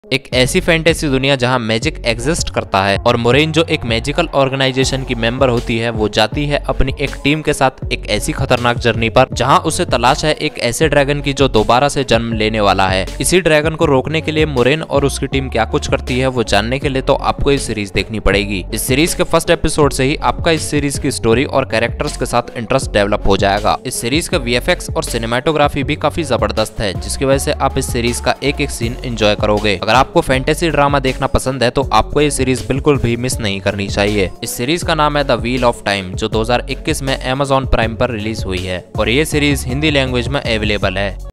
एक ऐसी फैंटेसी दुनिया जहां मैजिक एग्जिस्ट करता है और मोरेन जो एक मैजिकल ऑर्गेनाइजेशन की मेंबर होती है वो जाती है अपनी एक टीम के साथ एक ऐसी खतरनाक जर्नी पर जहां उसे तलाश है एक ऐसे ड्रैगन की जो दोबारा से जन्म लेने वाला है। इसी ड्रैगन को रोकने के लिए मोरेन और उसकी टीम क्या कुछ करती है वो जानने के लिए तो आपको इस सीरीज देखनी पड़ेगी। इस सीरीज के फर्स्ट एपिसोड से ही आपका इस सीरीज की स्टोरी और कैरेक्टर्स के साथ इंटरेस्ट डेवलप हो जाएगा। इस सीरीज का वीएफएक्स और सिनेमेटोग्राफी भी काफी जबरदस्त है जिसकी वजह से आप इस सीरीज का एक एक सीन एंजॉय करोगे। अगर आपको फैंटेसी ड्रामा देखना पसंद है तो आपको ये सीरीज बिल्कुल भी मिस नहीं करनी चाहिए। इस सीरीज का नाम है द व्हील ऑफ टाइम जो 2021 में Amazon प्राइम पर रिलीज हुई है और ये सीरीज हिंदी लैंग्वेज में अवेलेबल है।